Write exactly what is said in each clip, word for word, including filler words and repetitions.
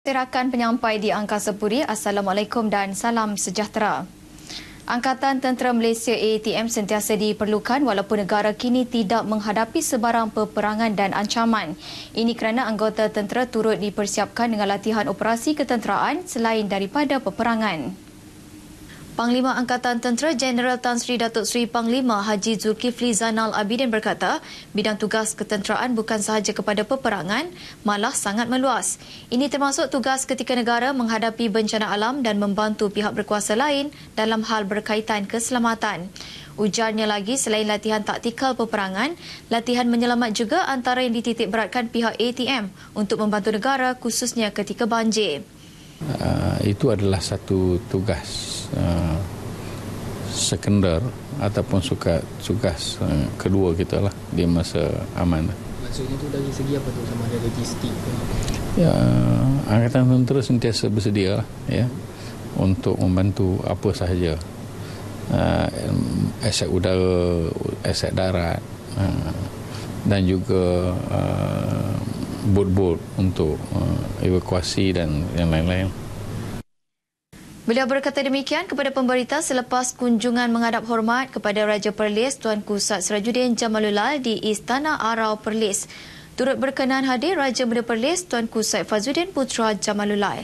Rakan penyampai di Angkasa Puri, Assalamualaikum dan salam sejahtera. Angkatan Tentera Malaysia A T M sentiasa diperlukan walaupun negara kini tidak menghadapi sebarang peperangan dan ancaman. Ini kerana anggota tentera turut dipersiapkan dengan latihan operasi ketenteraan selain daripada peperangan. Panglima Angkatan Tentera Jeneral Tan Sri Datuk Seri Panglima Haji Zulkifli Zainal Abidin berkata, bidang tugas ketenteraan bukan sahaja kepada peperangan, malah sangat meluas. Ini termasuk tugas ketika negara menghadapi bencana alam dan membantu pihak berkuasa lain dalam hal berkaitan keselamatan. Ujarnya lagi, selain latihan taktikal peperangan, latihan menyelamat juga antara yang dititik beratkan pihak A T M untuk membantu negara khususnya ketika banjir. Uh, itu adalah satu tugas uh, sekunder ataupun suka, tugas uh, kedua kita lah di masa aman. Maksudnya tu dari segi apa tu, sama ada logistik? Ya, uh, Angkatan Tentera sentiasa bersedia lah, ya, untuk membantu apa sahaja, uh, aset udara, aset darat, uh, dan juga uh, bot-bot untuk uh, evakuasi dan yang lain-lain. Beliau berkata demikian kepada pemberita selepas kunjungan menghadap hormat kepada Raja Perlis Tuanku Sat Sirajuddin Jamalullah di Istana Arau Perlis. Turut berkenan hadir Raja Muda Perlis Tuanku Said Fazzuddin Putra Jamalullah.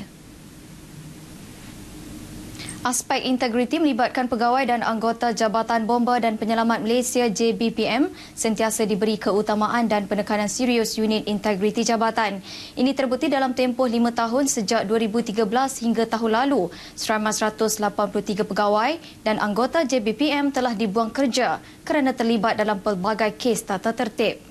Aspek integriti melibatkan pegawai dan anggota Jabatan Bomba dan Penyelamat Malaysia J B P M sentiasa diberi keutamaan dan penekanan serius unit integriti jabatan. Ini terbukti dalam tempoh lima tahun sejak dua ribu tiga belas hingga tahun lalu. Seramai seratus lapan puluh tiga pegawai dan anggota J B P M telah dibuang kerja kerana terlibat dalam pelbagai kes tata tertib.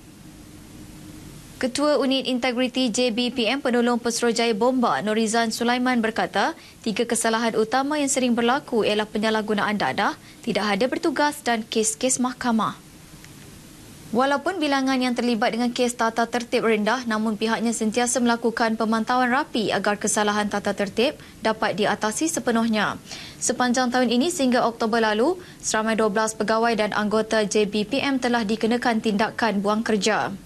Ketua Unit Integriti J B P M Penolong Pesuruhjaya Bomba Norizan Sulaiman berkata, tiga kesalahan utama yang sering berlaku ialah penyalahgunaan dadah, tidak hadir bertugas dan kes-kes mahkamah. Walaupun bilangan yang terlibat dengan kes tata tertib rendah, namun pihaknya sentiasa melakukan pemantauan rapi agar kesalahan tata tertib dapat diatasi sepenuhnya. Sepanjang tahun ini sehingga Oktober lalu, seramai dua belas pegawai dan anggota J B P M telah dikenakan tindakan buang kerja.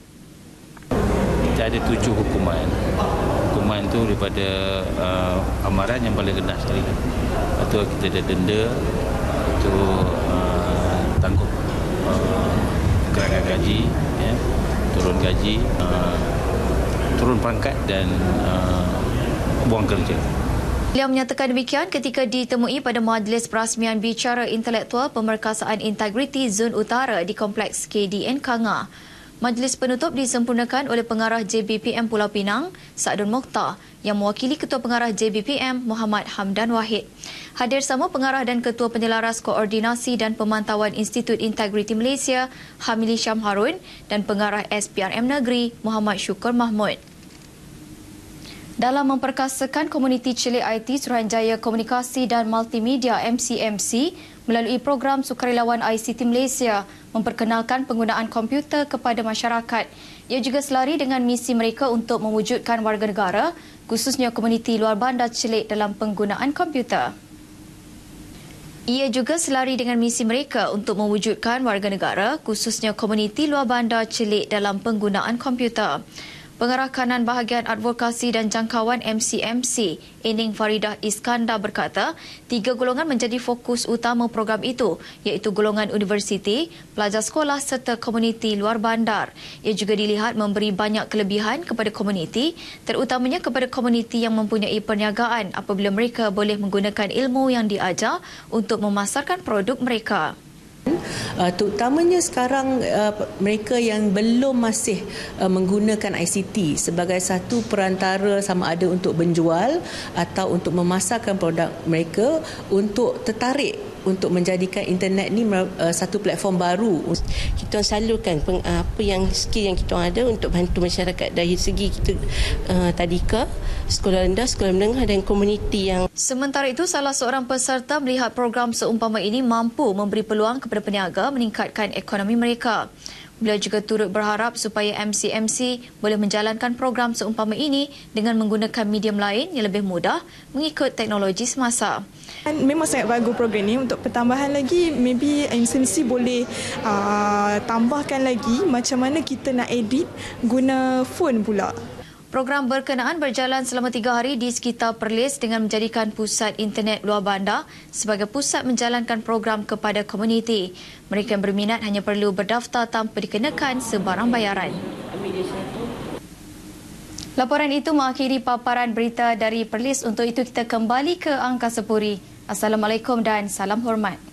Ada tujuh hukuman. Hukuman itu daripada uh, amaran yang paling rendah sekali. Itu kita ada denda, itu uh, tangguh uh, gerangan gaji, ya, turun gaji, uh, turun pangkat dan uh, buang kerja. Beliau menyatakan demikian ketika ditemui pada majlis perasmian bicara intelektual Pemerkasaan Integriti Zon Utara di Kompleks K D N Kanga. Majlis penutup disempurnakan oleh pengarah J B P M Pulau Pinang, Sa'dun Mokhtar, yang mewakili Ketua Pengarah J B P M, Muhammad Hamdan Wahid. Hadir sama pengarah dan Ketua Penyelaras Koordinasi dan Pemantauan Institut Integriti Malaysia, Hamili Syam Harun, dan pengarah S P R M Negeri, Muhammad Syukur Mahmud. Dalam memperkasakan komuniti celik I T, Suruhanjaya Komunikasi dan Multimedia M C M C melalui program Sukarelawan I C T Malaysia memperkenalkan penggunaan komputer kepada masyarakat. Ia juga selari dengan misi mereka untuk mewujudkan warga negara, khususnya komuniti luar bandar celik dalam penggunaan komputer. Ia juga selari dengan misi mereka untuk mewujudkan warga negara, khususnya komuniti luar bandar celik dalam penggunaan komputer. Pengarah Kanan Bahagian Advokasi dan Jangkauan M C M C, Ening Faridah Iskandar berkata, tiga golongan menjadi fokus utama program itu, iaitu golongan universiti, pelajar sekolah serta komuniti luar bandar. Ia juga dilihat memberi banyak kelebihan kepada komuniti, terutamanya kepada komuniti yang mempunyai perniagaan apabila mereka boleh menggunakan ilmu yang diajar untuk memasarkan produk mereka. Uh, terutamanya sekarang uh, mereka yang belum masih uh, menggunakan I C T sebagai satu perantara sama ada untuk menjual atau untuk memasarkan produk mereka, untuk tertarik untuk menjadikan internet ni uh, satu platform baru. Kita salurkan peng, apa yang skill yang kita ada untuk bantu masyarakat dari segi kita uh, tadika, sekolah rendah, sekolah menengah dan komuniti yang. Sementara itu, salah seorang peserta melihat program seumpama ini mampu memberi peluang kepada peniaga meningkatkan ekonomi mereka. Beliau juga turut berharap supaya M C M C boleh menjalankan program seumpama ini dengan menggunakan medium lain yang lebih mudah mengikut teknologi semasa. Memang sangat bagus program ini. Untuk pertambahan lagi, maybe M C M C boleh uh, tambahkan lagi macam mana kita nak edit guna phone pula. Program berkenaan berjalan selama tiga hari di sekitar Perlis dengan menjadikan pusat internet luar bandar sebagai pusat menjalankan program kepada komuniti. Mereka yang berminat hanya perlu berdaftar tanpa dikenakan sebarang bayaran. Laporan itu mengakhiri paparan berita dari Perlis. Untuk itu kita kembali ke Angkasa Puri. Assalamualaikum dan salam hormat.